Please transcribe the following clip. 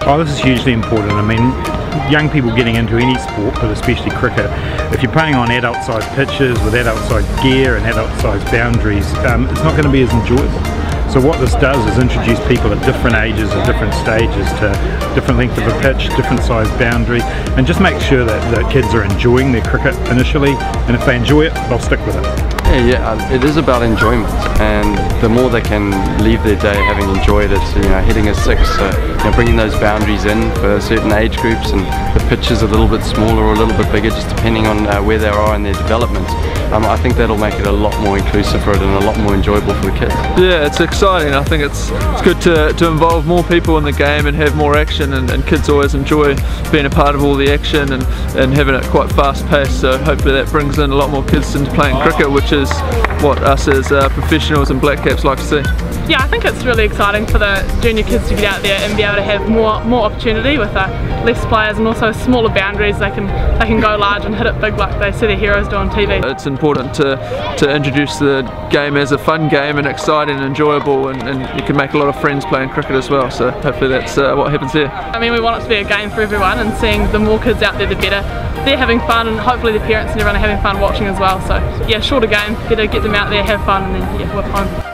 Oh, this is hugely important. I mean, young people getting into any sport, but especially cricket, if you're playing on adult-sized pitches with adult-sized gear and adult-sized boundaries, it's not going to be as enjoyable. So what this does is introduce people at different ages, at different stages, to different length of a pitch, different size boundary, and just make sure that the kids are enjoying their cricket initially, and if they enjoy it, they'll stick with it. Yeah, it is about enjoyment, and the more they can leave their day having enjoyed it, hitting a six, bringing those boundaries in for certain age groups, and the pitch is a little bit smaller or a little bit bigger, just depending on where they are in their development. I think that'll make it a lot more inclusive for it and a lot more enjoyable for the kids. Yeah, it's exciting. I think it's good to involve more people in the game and have more action, and kids always enjoy being a part of all the action and having it quite fast paced, so hopefully that brings in a lot more kids into playing cricket, which is what us as professionals and black caps like to see. Yeah, I think it's really exciting for the junior kids to get out there and be able to have more opportunity with less players, and also smaller boundaries. They can go large and hit it big like they see their heroes do on TV. It's important to introduce the game as a fun game and exciting and enjoyable, and you can make a lot of friends playing cricket as well, so hopefully that's what happens here. I mean, we want it to be a game for everyone, and seeing the more kids out there the better. They're having fun, and hopefully the parents and everyone are having fun watching as well. So yeah, shorter game, better get them out there, have fun, and then yeah, we're fine.